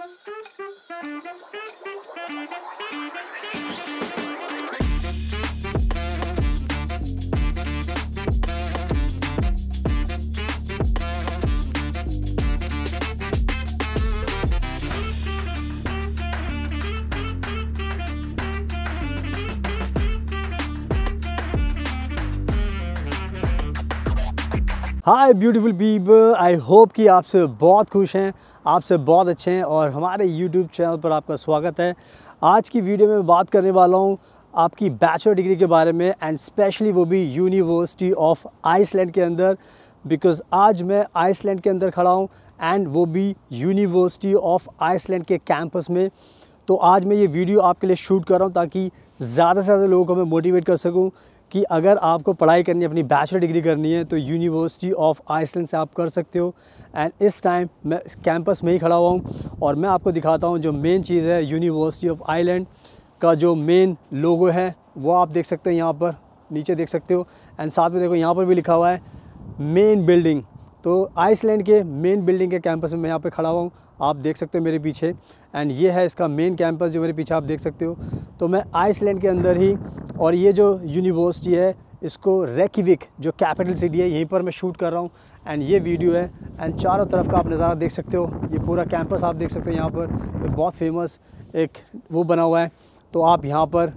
Hi beautiful people, I hope कि आपसे बहुत खुश हैं, आपसे बहुत अच्छे हैं और हमारे यूट्यूब चैनल पर आपका स्वागत है। आज की वीडियो में बात करने वाला हूँ आपकी बैचलर डिग्री के बारे में एंड स्पेशली वो भी यूनिवर्सिटी ऑफ आइसलैंड के अंदर, बिकॉज़ आज मैं आइसलैंड के अंदर खड़ा हूँ एंड वो भी यूनिवर्सिटी ऑफ आइसलैंड के कैंपस में। तो आज मैं ये वीडियो आपके लिए शूट कर रहा हूँ ताकि ज़्यादा से ज़्यादा लोगों को मैं मोटिवेट कर सकूँ कि अगर आपको पढ़ाई करनी है, अपनी बैचलर डिग्री करनी है तो यूनिवर्सिटी ऑफ आइसलैंड से आप कर सकते हो। एंड इस टाइम मैं इस कैंपस में ही खड़ा हुआ हूँ और मैं आपको दिखाता हूँ जो मेन चीज़ है। यूनिवर्सिटी ऑफ आइसलैंड का जो मेन लोगो है वो आप देख सकते हैं, यहाँ पर नीचे देख सकते हो। एंड साथ में देखो यहाँ पर भी लिखा हुआ है मेन बिल्डिंग। तो आइसलैंड के मेन बिल्डिंग के कैंपस में मैं यहाँ पे खड़ा हुआ हूँ, आप देख सकते हो मेरे पीछे। एंड ये है इसका मेन कैंपस जो मेरे पीछे आप देख सकते हो। तो मैं आइसलैंड के अंदर ही, और ये जो यूनिवर्सिटी है इसको रेकिविक जो कैपिटल सिटी है यहीं पर मैं शूट कर रहा हूँ। एंड ये वीडियो है एंड चारों तरफ का आप नज़ारा देख सकते हो, ये पूरा कैंपस आप देख सकते हो। यहाँ पर एक बहुत फेमस एक वो बना हुआ है, तो आप यहाँ पर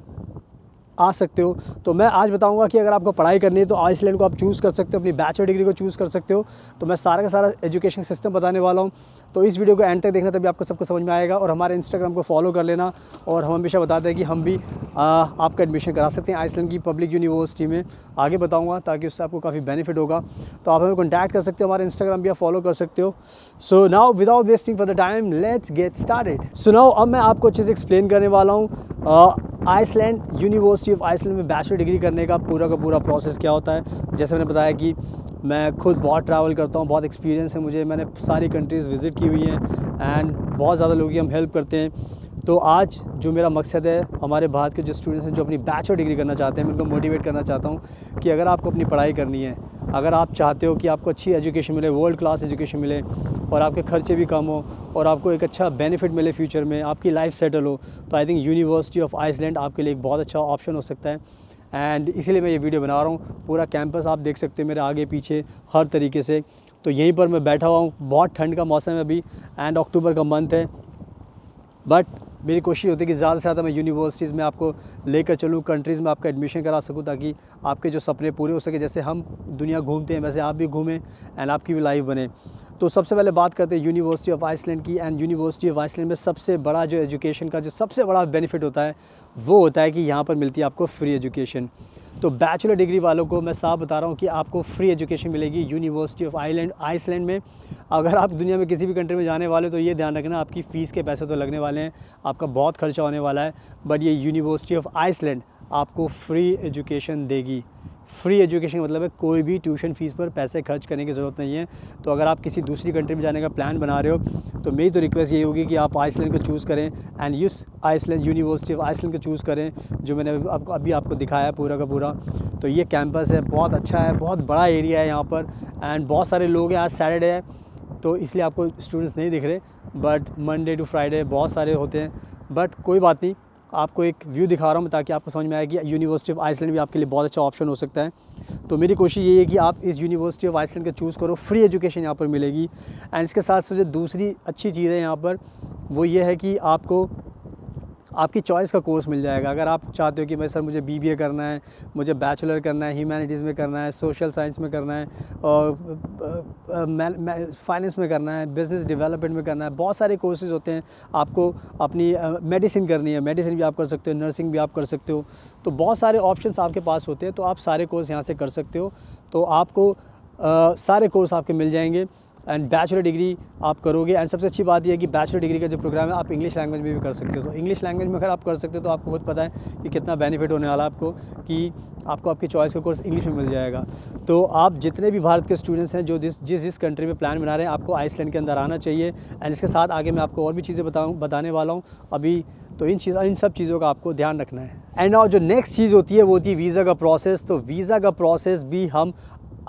आ सकते हो। तो मैं आज बताऊंगा कि अगर आपको पढ़ाई करनी है तो आइसलैंड को आप चूज़ कर सकते हो, अपनी बैचलर डिग्री को चूज़ कर सकते हो। तो मैं सारा का सारा एजुकेशन सिस्टम बताने वाला हूं, तो इस वीडियो को एंड तक देखना, तभी आपको सबको समझ में आएगा। और हमारे इंस्टाग्राम को फॉलो कर लेना, और हम हमेशा बताते हैं कि हम भी आपका एडमिशन करा सकते हैं आइसलैंड की पब्लिक यूनिवर्सिटी में। आगे बताऊँगा ताकि उससे आपको काफ़ी बेनिफिट होगा। तो आप हमें कॉन्टैक्ट कर सकते हो, हमारे इंस्टाग्राम भी आप फॉलो कर सकते हो। So now without wasting for the time let's get started. So now अब मैं आपको अच्छे से एक्सप्लेन करने वाला हूँ आइसलैंड यूनिवर्सिटी ऑफ आइसलैंड में बैचलर डिग्री करने का पूरा प्रोसेस क्या होता है। जैसे मैंने बताया कि मैं खुद बहुत ट्रैवल करता हूँ, बहुत एक्सपीरियंस है मुझे, मैंने सारी कंट्रीज़ विज़िट की हुई हैं एंड बहुत ज़्यादा लोगों की हम हेल्प करते हैं। तो आज जो मेरा मकसद है, हमारे भारत के जो स्टूडेंट्स हैं जो अपनी बैचलर डिग्री करना चाहते हैं, मैं उनको मोटिवेट करना चाहता हूँ कि अगर आपको अपनी पढ़ाई करनी है, अगर आप चाहते हो कि आपको अच्छी एजुकेशन मिले, वर्ल्ड क्लास एजुकेशन मिले और आपके खर्चे भी कम हो और आपको एक अच्छा बेनिफिट मिले फ्यूचर में, आपकी लाइफ सेटल हो, तो I think university of Iceland आपके लिए एक बहुत अच्छा ऑप्शन हो सकता है। एंड इसीलिए मैं ये वीडियो बना रहा हूँ। पूरा कैंपस आप देख सकते हैं मेरे आगे पीछे हर तरीके से। तो यहीं पर मैं बैठा हुआ हूँ, बहुत ठंड का मौसम है अभी एंड अक्टूबर का मंथ है, बट मेरी कोशिश होती है कि ज़्यादा से ज़्यादा मैं यूनिवर्सिटीज़ में आपको लेकर चलूँ, कंट्रीज़ में आपका एडमिशन करा सकूँ ताकि आपके जो सपने पूरे हो सके। जैसे हम दुनिया घूमते हैं वैसे आप भी घूमें एंड आपकी भी लाइफ बने। तो सबसे पहले बात करते हैं यूनिवर्सिटी ऑफ आइसलैंड की। एंड यूनिवर्सिटी ऑफ आइसलैंड में सबसे बड़ा जो एजुकेशन का जो सबसे बड़ा बेनिफिट होता है वो होता है कि यहाँ पर मिलती है आपको फ्री एजुकेशन। तो बैचलर डिग्री वालों को मैं साफ बता रहा हूँ कि आपको फ्री एजुकेशन मिलेगी यूनिवर्सिटी ऑफ आइसलैंड में। अगर आप दुनिया में किसी भी कंट्री में जाने वाले तो ये ध्यान रखना, आपकी फ़ीस के पैसे तो लगने वाले हैं, आपका बहुत खर्चा होने वाला है, बट ये यूनिवर्सिटी ऑफ आइसलैंड आपको फ्री एजुकेशन देगी। फ्री एजुकेशन मतलब है कोई भी ट्यूशन फ़ीस पर पैसे खर्च करने की ज़रूरत नहीं है। तो अगर आप किसी दूसरी कंट्री में जाने का प्लान बना रहे हो तो मेरी तो रिक्वेस्ट यही होगी कि आप आइसलैंड को चूज़ करें एंड इस आइसलैंड यूनिवर्सिटी ऑफ आइसलैंड को चूज़ करें जो मैंने अभी आपको दिखाया है पूरा का पूरा। तो ये कैंपस है, बहुत अच्छा है, बहुत बड़ा एरिया है यहाँ पर एंड बहुत सारे लोग हैं। आज सैटरडे है तो इसलिए आपको स्टूडेंट्स नहीं दिख रहे, बट मंडे टू फ्राइडे बहुत सारे होते हैं। बट कोई बात नहीं, आपको एक व्यू दिखा रहा हूँ मैं ताकि आपको समझ में आए कि यूनिवर्सिटी ऑफ आइसलैंड भी आपके लिए बहुत अच्छा ऑप्शन हो सकता है। तो मेरी कोशिश यही है कि आप इस यूनिवर्सिटी ऑफ आइसलैंड का चूज़ करो, फ्री एजुकेशन यहाँ पर मिलेगी। एंड इसके साथ साथ जो दूसरी अच्छी चीज़ है यहाँ पर वो ये है कि आपको आपकी चॉइस का कोर्स मिल जाएगा। अगर आप चाहते हो कि भाई सर मुझे बीबीए करना है, मुझे बैचलर करना है, ह्यूमैनिटीज़ में करना है, सोशल साइंस में करना है, और फाइनेंस में करना है, बिज़नेस डेवलपमेंट में करना है, बहुत सारे कोर्सेज़ होते हैं। आपको अपनी मेडिसिन करनी है, मेडिसिन भी आप कर सकते हो, नर्सिंग भी आप कर सकते हो। तो बहुत सारे ऑप्शंस आपके पास होते हैं, तो आप सारे कोर्स यहाँ से कर सकते हो। तो आपको सारे कोर्स आपके मिल जाएंगे एंड बैचलर डिग्री आप करोगे। एंड सबसे अच्छी बात यह है कि बैचलर डिग्री का जो प्रोग्राम है आप इंग्लिश लैंग्वेज में भी कर सकते हो। तो इंग्लिश लैंग्वेज में अगर आप कर सकते हो तो आपको बहुत पता है कि कितना बेनिफिट होने वाला है आपको, कि आपको आपकी चॉइस का कोर्स इंग्लिश में मिल जाएगा। तो आप जितने भी भारत के स्टूडेंट्स हैं जो जिस कंट्री में प्लान बना रहे हैं, आपको आइसलैंड के अंदर आना चाहिए। एंड इसके साथ आगे मैं आपको और भी चीज़ें बताने वाला हूँ अभी। तो इन सब चीज़ों का आपको ध्यान रखना है। एंड नाउ जो नेक्स्ट चीज़ होती है वो होती है वीज़ा का प्रोसेस। तो वीज़ा का प्रोसेस भी हम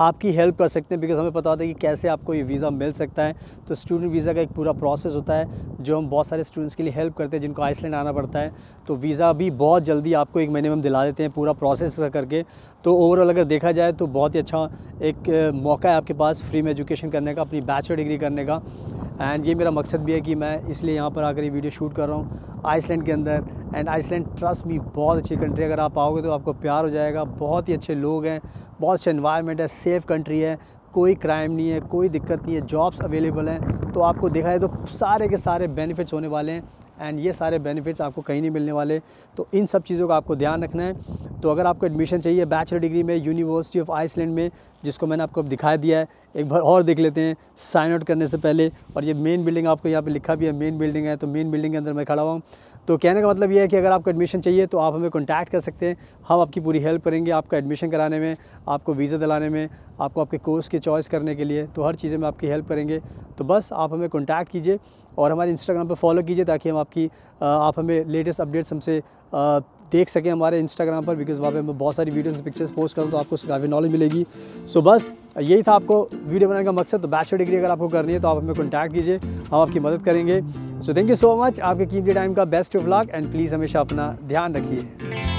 आपकी हेल्प कर सकते हैं, बिकॉज़ हमें पता होता है कि कैसे आपको ये वीज़ा मिल सकता है। तो स्टूडेंट वीज़ा का एक पूरा प्रोसेस होता है जो हम बहुत सारे स्टूडेंट्स के लिए हेल्प करते हैं जिनको आइसलैंड आना पड़ता है। तो वीज़ा भी बहुत जल्दी आपको 1 महीने में हम दिला देते हैं पूरा प्रोसेस करके। तो ओवरऑल अगर देखा जाए तो बहुत ही अच्छा एक मौका है आपके पास फ्री में एजुकेशन करने का, अपनी बैचलर डिग्री करने का। एंड ये मेरा मकसद भी है कि मैं इसलिए यहाँ पर आकर ये वीडियो शूट कर रहा हूँ आइसलैंड के अंदर। एंड आइसलैंड ट्रस्ट मी बहुत अच्छी कंट्री है, अगर आप आओगे तो आपको प्यार हो जाएगा। बहुत ही अच्छे लोग हैं, बहुत अच्छा एनवायरनमेंट है, सेफ़ कंट्री है, कोई क्राइम नहीं है, कोई दिक्कत नहीं है, जॉब्स अवेलेबल हैं। तो आपको देखा जाए तो सारे के सारे बेनिफिट्स होने वाले हैं एंड ये सारे बेनिफिट्स आपको कहीं नहीं मिलने वाले। तो इन सब चीज़ों का आपको ध्यान रखना है। तो अगर आपको एडमिशन चाहिए बैचलर डिग्री में यूनिवर्सिटी ऑफ आइसलैंड में, जिसको मैंने आपको अब दिखा दिया है, एक बार और देख लेते हैं साइन आउट करने से पहले। और ये मेन बिल्डिंग आपको यहाँ पे लिखा भी है, मेन बिल्डिंग है। तो मेन बिल्डिंग के अंदर मैं खड़ा हुआ हूँ। तो कहने का मतलब ये है कि अगर आपको एडमिशन चाहिए तो आप हमें कॉन्टैक्ट कर सकते हैं, हम आपकी पूरी हेल्प करेंगे आपका एडमिशन कराने में, आपको वीज़ा दिलाने में, आपको आपके कोर्स की चॉइस करने के लिए। तो हर चीज़ें में आपकी हेल्प करेंगे। तो बस आप हमें कॉन्टैक्ट कीजिए और हमारे इंस्टाग्राम पर फॉलो कीजिए ताकि हम आप हमें लेटेस्ट अपडेट्स हमसे देख सकें हमारे इंस्टाग्राम पर, बिकॉज़ वहाँ पे मैं बहुत सारी वीडियोस पिक्चर्स पोस्ट करूँ तो आपको काफ़ी नॉलेज मिलेगी। सो बस यही था आपको वीडियो बनाने का मकसद। तो बैचलर डिग्री अगर आपको करनी है तो आप हमें कॉन्टैक्ट कीजिए, हम आपकी मदद करेंगे। So thank you so much, आपके कीमती टाइम का best of luck and please हमेशा अपना ध्यान रखिए।